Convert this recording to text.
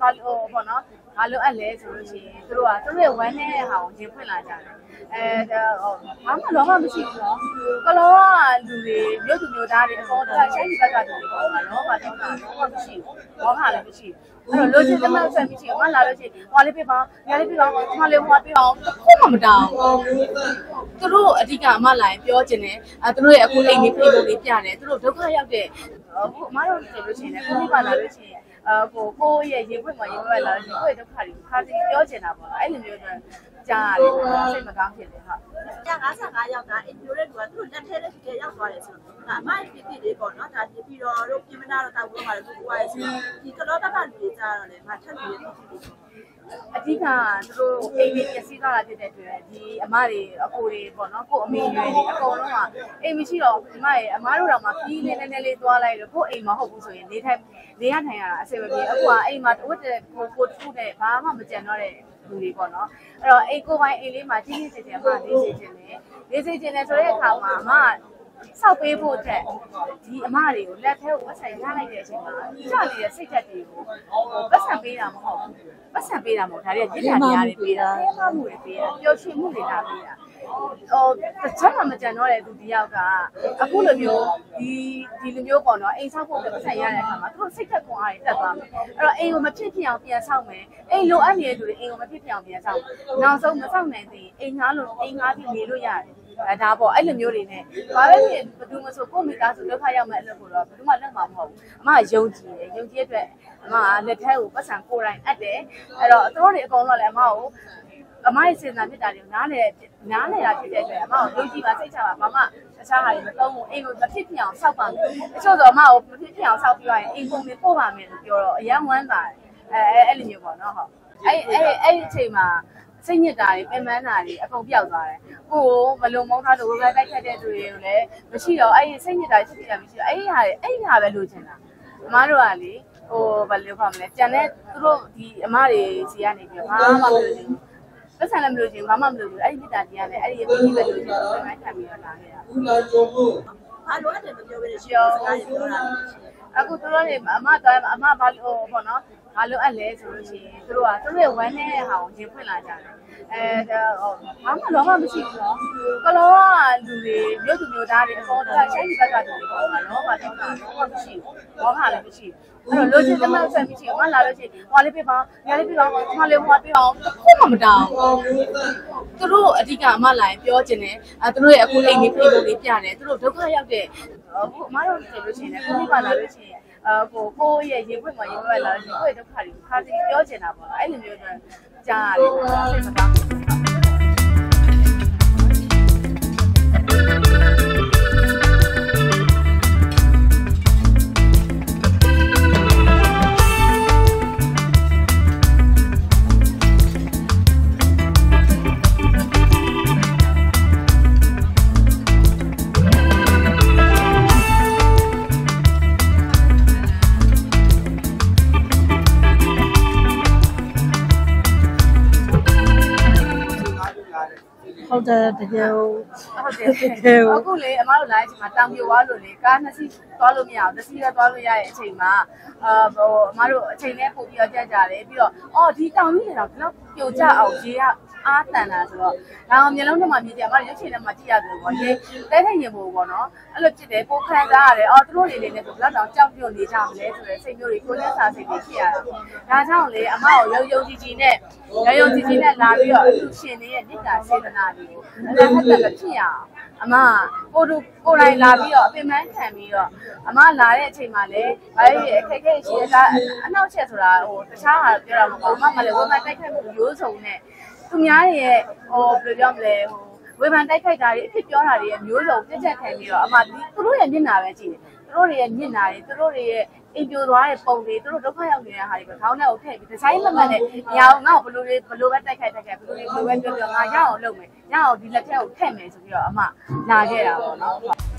ဘာလို့ပေါ့နော်ဘာလို့အဲ့လဲဆိုလို့ရှိရင်သူတို့ရဲ့ဝမ်းနဲ့ဟာကိုရင်ဖွင့်လာကြတယ်ဘာမှတော့မရှိဘူးနော်ကလောကလူတွေမြို့သူမြို့သားတွေအပေါ်တော့ရှိုင်းဒီဘက်ကလူတွေပေါ့နော်ဘာတော့မရှိဘူးဘောခါလည်းမရှိဘူးအဲ့တော့လိုချင်တဲ့မဲ့ဆက်မရှိဘူးမလာလို့ရှိရင်ဟွာလေးပြပါညာလေးပြပါမလေးဟွာပြပါတစ်ခုမှမတောင်းသူတို့အဓိကအမလာရင်ပြောချင်တယ်သူတို့ရဲ့အခုအိမ်လေးပြေလို့လေးပြတယ်သူတို့ဒုက္ခရောက်တဲ့အခုအမတို့ဆိုလို့ရှိရင်လည်းကိုလာလို့ရှိရင်ကိုရဲ့ရေခွက်မှာရေခွက်လာရေခွက်ဒုက္ခတွေကိုခါစီပြောချင်တာပေါ့အဲ့လိုမျိုးတော့ကြားရတယ်စိတ်မကောင်းဖြစ်တယ်ဟုတ် 55ရောက်တာအင်ဂျိုတဲ့လူကသူတို့လက်ထဲလက်ထဲရောက်သွားတယ်ဆိုတော့ဒါအမိုက်ပြည်တွေပေါ့နော်ဒါပြီးတော့တို့ပြင်မနာတော့တောက်လို့ပါတယ်သူကရဲ့ဆိုဒီကလောဘကလူတွေကြားတော့လေငါထပ်ပြီးတော့အဓိကသူတို့အိမ်ကြီးပျက်စီးသွားတာဖြစ်တဲ့အတွက်ဒီအမတွေအကိုတွေပေါ့နော်ကိုအမေတွေအကုန်လုံးကအိမ်မရှိတော့ဒီမရဲ့အမတို့တော့မှပြီးနေနေလေးသွားလိုက်လို့ကိုအိမ်မဟုတ်ဘူးဆိုရင်နေရထိုင်ရတာအဆင်မပြေအခုကအိမ်မှာတဝတ်တဲ့ကိုထုနဲ့ဘာမှမကြံတော့တဲ့လူတွေပေါ့နော်အဲ့တော့အိမ်ကိုပိုင်းအိမ်လေးမှာကြီးကြီးကျယ်ကျယ်အမလေးစေချင်တယ်ဆိုတဲ့အခါမှာအမဆောက်ပေးဖို့အတွက်ဒီအမတွေကိုလက်ထဲကိုပတ်ဆိုင်ရလိုက်တဲ့အချိန်မှာကြာနေတဲ့စိတ်ဓာတ်တွေကိုပတ်ဆံပေးတာမဟုတ်ဘူးပတ်ဆံပေးတာမဟုတ်ဒါတွေကရစ်တာများတွေပေးတာအဲမှမှုတွေပေးတာပျော်ရွှင်မှုတွေလာပေးတာတခြားမကြံတော့တဲ့သူတယောက်ကအခုလိုမျိုးဒီလိုမျိုးပေါ့နော်အိမ်ဆောက်ဖို့ပတ်ဆိုင်ရတဲ့အခါမှာသူတို့စိတ်သက်ခွန်အားတွေတက်သွားမယ်အဲ့တော့အိမ်ကိုမဖြစ်ဖြစ်အောင်ပြန်ဆောက်မယ်အိမ်လိုအပ်နေတဲ့သူတွေအိမ်ကိုမဖြစ်ဖြစ်အောင်ပြန်ဆောက်နောက်ဆုံးမဆောက်နိုင်သေးအိမ်ငါးပြီးနေလို့ရတယ်ဒါပေါ့အဲ့လိုမျိုးတွေနဲ့ဘာပဲဖြစ်ဘယ်သူမှဆိုကိုမိသားစုဒုက္ခရောက်မဲ့အဲ့လိုကိုတော့ဘယ်သူမှလက်မှာမဟုတ်ဘူးအမယုံကြည်တယ်ယုံကြည်တဲ့အတွက်အမလက်ထဲကိုပတ်စံကိုယ်တိုင်အပ်တယ်အဲ့တော့သူတို့တွေအကုန်လုံးလည်းအမကိုအမရဲ့စေတနာဖြစ်တာတွေနားလေတာဖြစ်တဲ့အတွက်အမကိုယုံကြည်ပါစိတ်ချပါဘာမှတခြားဟာတွေမသုံးဘူးအိမ်ကိုမဖြစ်ဖြစ်အောင်ဆောက်ပါမယ်တချို့ဆိုအမကိုမဖြစ်ဖြစ်အောင်ဆောက်ပြီးတော့အိမ်ပုံတွေပို့ပါမယ်လို့ပြောတော့အယံဝမ်းပါတယ်အဲ့လိုမျိုးပေါ့နော်ဟုတ်အဲ့အချိန်မှာစိတ်ညစ်တာတွေပင်ပန်းတာတွေအကုန်ပြောက်သွားတယ်။ကိုဘလုံးမောင်းထားလို့ဝယ်တိုက်ခတ်တဲ့သူတွေကိုလည်းမရှိတော့အဲ့စိတ်ညစ်တာဖြစ်နေတာမရှိတော့အဲ့ဟာပဲလိုချင်တာ။အမားတို့ကလေဘယ်လိုခေါ်မလဲ။ကြံတဲ့သူတို့ဒီအမားတွေစီကနေပြီးဘာမှမလုပ်ချင်ဘူး။ပတ်စံလည်းမလုပ်ချင်ဘာမှမလုပ်ဘူး။အဲ့ဒီမြစ်တာကြီးကလည်းအဲ့ဒီအပြီးပဲလိုချင်တယ်။ပြန်ခံပြီးတော့လာခဲ့တာ။ဘာလို့အဲ့ဒါမပြောဘဲရှောင်းစကားပြောတာအခုသူတို့တွေအမဘာလို့ပေါ့နော်ဘာလို့အဲ့လဲဆိုလို့ရှိရင်သူတို့ရဲ့ဝမ်းနဲ့ဟာကိုရင်ဖွင့်လာကြတယ်ဘာမှတော့မရှိဘူးနော်ကလောကလူတွေမြို့သူမြို့သားတွေအပေါ်တော့ရှိုင်းဒီဘက်ကလူတွေပေါ့နော်ဘာတော့မရှိဘူးဘောခါလည်းမရှိဘူးအဲ့တော့လိုချင်တဲ့မဲ့ဆက်မရှိဘူးမလာလို့ရှိရင်ဟွာလေးပြပါညာလေးပြပါမလေးဟွာပြပါတစ်ခုမှမတောင်းသူတို့အဓိကအမလာရင်ပြောချင်တယ်သူတို့ရဲ့အခုအိမ်လေးပြေလို့လေးပြတယ်သူတို့ဒုက္ခရောက်တဲ့အခုအမတို့ဆိုလို့ရှိရင်လည်းကိုလာလို့ရှိရင်ကိုရဲ့ရေခွက်မှာရေခွက်လာရေခွက်ဒုက္ခတွေခါစီပြောချင်တာပေါ့အဲ့လိုမျိုးတော့ကြားရတယ်စိတ်မကောင်းဘူးဟုတ်တယ်တကယ်အခုလေအမတို့လာတဲ့အချိန်မှာတောင်ပြွားလို့လေကားနှစ်စီးသွားလို့မရဘူးတစ်စီးပဲသွားလို့ရတဲ့အချိန်မှာအမတို့အချိန်နဲ့ပို့ပြီးတော့ကြက်ကြတယ်ပြီးတော့ဒီတောင်ကြီးတွေတော့ဘယ်လောက်ပြိုကျအောင်ရေကအားတန်တာဆိုတော့ဒါအောင်မျိုးလုံးထဲမှာမြည်တယ်အမရုပ်ရှင်ထဲမှာကြည့်ရတယ်ပေါ့ရေတဲထိုင်ရင်ပို့ပေါ့နော်အဲ့လိုဖြစ်တယ်ကိုခံစားရတယ်သူတို့တွေလည်းဆိုဘယ်လောက်တောင်ကြောက်ပြုတ်နေကြမလဲဆိုတဲ့စိတ်မျိုးတွေကိုလက်စာစိတ်တွေဖြစ်ရတယ်ဒါကြောင့်လေအမကိုယုံကြည်ကြည်နဲ့လာပြီးတော့အလူရှင်တွေရဲ့မြစ်တာစေတနာတွေကိုအလားဟတ်တက်ဖြစ်ရအောင်အမကိုယ်တိုင်လာပြီးတော့အပင်ပန်းခံပြီးတော့အမလာတဲ့အချိန်မှာလည်းအခက်အခဲရှိတယ်အနောက်ချက်ဆိုတာတခြားဟာပြောတာမဟုတ်ဘူးအမလည်းဝန်ခံတိုက်ခိုက်မှုရိုးစုံနဲ့သူများတွေရဲ့ဘယ်လိုပြောမလဲဝေဖန်တိုက်ခိုက်တာတွေအဖြစ်ပြောတာတွေရဲ့မျိုးစုံပြည့်ချက်ခံပြီးတော့အမသူတို့ရဲ့မျက်နှာပဲကြည့်တယ်သူတို့တွေရဲ့မျက်နှာတွေသူတို့တွေရဲ့အိမ်ပြိုသွားတဲ့ပုံတွေသူတို့ဒုက္ခရောက်နေတဲ့ဟာတွေပဲခေါင်းထဲကိုထည့်ပြီးဒီဇိုင်းမှတ်နဲ့မရအောင်ငါ့ကိုဘယ်လိုပဲတိုက်ခိုက်ဘယ်လိုပဲပြောငါရအောင်လုပ်မယ်ရအောင်ဒီလက်ထဲကိုထည့်မယ်ဆိုပြီးတော့အမလာခဲ့တာပေါ့နော်